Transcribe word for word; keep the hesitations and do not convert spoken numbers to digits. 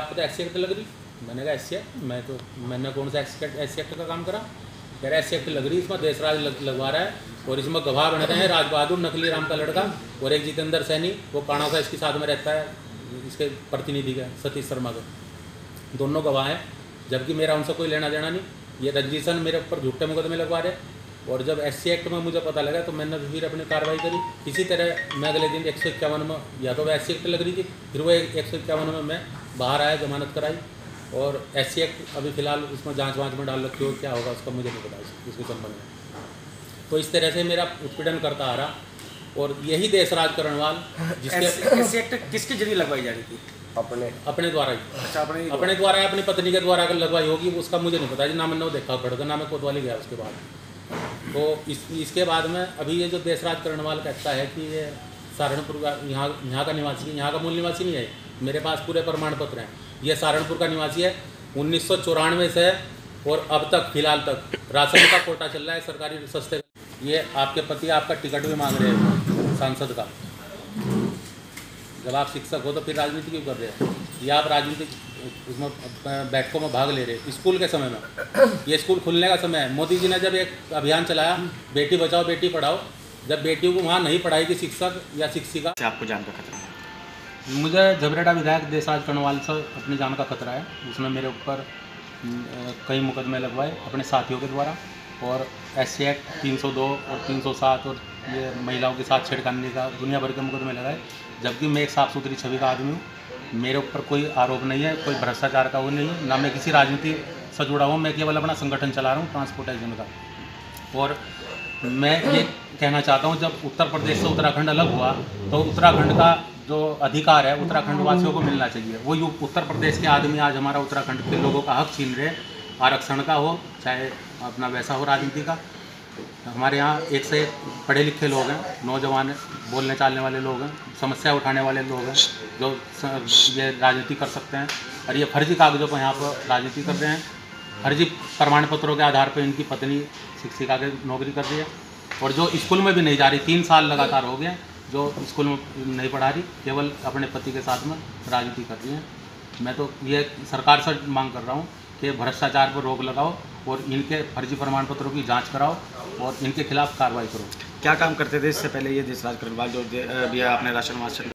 आपको तो S C act लग रही। मैंने कहा एस सी एक्ट, मैं तो मैंने कौन सा एस सी एक्ट का काम करा। कह रहा एस सी एक्ट लग रही, इसमें देशराज लग, लगवा रहा है और इसमें गवाह बन रहे हैं राज बहादुर नकली राम का लड़का और एक जितेंद्र सैनी, वो काणा सा इसके साथ में रहता है, इसके प्रतिनिधि का सतीश शर्मा का, दोनों गवाह हैं, जबकि मेरा उनसे कोई लेना देना नहीं। ये रंजीसन मेरे ऊपर झूठे मुकदमे लगवा रहे। और जब एस सी एक्ट में मुझे पता लगा तो मैंने फिर अपनी कार्रवाई करी। इसी तरह मैं अगले दिन एक सौ इक्यावन में, या तो एस सी एक्ट लग रही थी, फिर वो एक सौ इक्यावन में मैं बाहर आया, जमानत कराई। और एस सी एक्ट अभी फ़िलहाल उसमें जांच वाँच में डाल रखी हो, क्या होगा उसका मुझे नहीं पता इसके संबंध में। तो इस तरह से मेरा उत्पीड़न करता आ रहा और यही देशराज करणवाल, जिसके एस सी एक्ट किसके जरिए लगवाई जा रही थी? अपने अपने द्वारा ही। अच्छा, अपने अपने द्वारा ही, अपनी पत्नी के द्वारा अगर लगवाई होगी उसका मुझे नहीं पता जी, ना मैंने वो देखा पड़ेगा, ना मैं कोतवाली गया उसके बाद। तो इस इसके बाद में अभी ये जो देशराज करणवाल कहता है कि ये सहारनपुर का, यहाँ यहाँ का निवासी, यहाँ का मूल निवासी नहीं है, मेरे पास पूरे प्रमाण पत्र हैं, ये सहारनपुर का निवासी है। उन्नीस सौ चौरानवे से और अब तक फिलहाल तक राशन का कोटा चल रहा है सरकारी सस्ते। ये आपके पति आपका टिकट भी मांग रहे हैं सांसद का। जब आप शिक्षक हो तो फिर राजनीति क्यों कर रहे हैं? या आप राजनीतिक उसमें बैठकों में भाग ले रहे स्कूल के समय में। ये स्कूल खुलने का समय है। मोदी जी ने जब एक अभियान चलाया, बेटी बचाओ बेटी पढ़ाओ, जब बेटियों को वहाँ नहीं पढ़ाएगी शिक्षक या शिक्षिका, से आपको जान का खतरा है? मुझे झबरेटा विधायक देशराज करणवाल से अपनी जान का खतरा है। उसने मेरे ऊपर कई मुकदमे लगवाए अपने साथियों के द्वारा, और एस सी एक्ट तीन सौ दो और तीन सौ सात और ये महिलाओं के साथ छेड़खानी का दुनिया भर के मुकदमे लगाए, जबकि मैं एक साफ़ सुथरी छवि का आदमी हूँ। मेरे ऊपर कोई आरोप नहीं है, कोई भ्रष्टाचार का वो नहीं है, ना मैं किसी राजनीति से जुड़ा हूँ। मैं केवल अपना संगठन चला रहा हूँ ट्रांसपोर्टेशन का। और मैं ये कहना चाहता हूँ, जब उत्तर प्रदेश से उत्तराखंड अलग हुआ तो उत्तराखंड का जो अधिकार है उत्तराखंड वासियों को मिलना चाहिए। वो यू उत्तर प्रदेश के आदमी आज हमारा उत्तराखंड के लोगों का हक छीन रहे, आरक्षण का हो चाहे अपना वैसा हो राजनीति का। हमारे यहाँ एक से एक पढ़े लिखे लोग हैं, नौजवान बोलने चालने वाले लोग हैं, समस्या उठाने वाले लोग हैं, जो ये राजनीति कर सकते हैं। और ये फर्जी कागजों पर यहाँ पर राजनीति कर रहे हैं। फर्जी प्रमाण पत्रों के आधार पर इनकी पत्नी शिक्षिका की नौकरी कर रही है, और जो स्कूल में भी नहीं जा रही, तीन साल लगातार हो गए जो स्कूल में नहीं पढ़ा रही, केवल अपने पति के साथ में राजनीति कर रही है। मैं तो ये सरकार से मांग कर रहा हूँ कि भ्रष्टाचार पर रोक लगाओ और इनके फर्जी प्रमाण पत्रों की जांच कराओ और इनके खिलाफ कार्रवाई करो। क्या काम करते थे इससे पहले ये देशराज करणवाल, जो अभी आपने राशन वाशन